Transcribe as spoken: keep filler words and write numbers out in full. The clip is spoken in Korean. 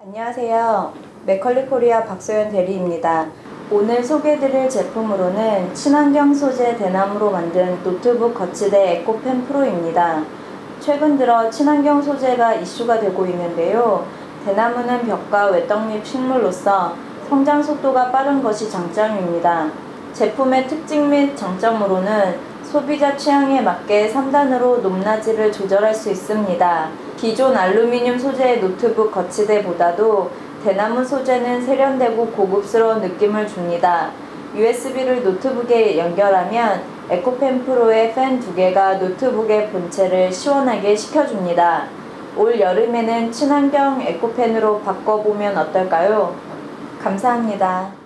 안녕하세요. 맥컬리 코리아 박소연 대리입니다. 오늘 소개해드릴 제품으로는 친환경 소재 대나무로 만든 노트북 거치대 에코펜 프로입니다. 최근 들어 친환경 소재가 이슈가 되고 있는데요. 대나무는 벽과 외떡잎 식물로서 성장 속도가 빠른 것이 장점입니다. 제품의 특징 및 장점으로는 소비자 취향에 맞게 삼 단으로 높낮이를 조절할 수 있습니다. 기존 알루미늄 소재의 노트북 거치대보다도 대나무 소재는 세련되고 고급스러운 느낌을 줍니다. 유에스비를 노트북에 연결하면 에코펜 프로의 팬 두 개가 노트북의 본체를 시원하게 식혀줍니다. 올 여름에는 친환경 에코펜으로 바꿔보면 어떨까요? 감사합니다.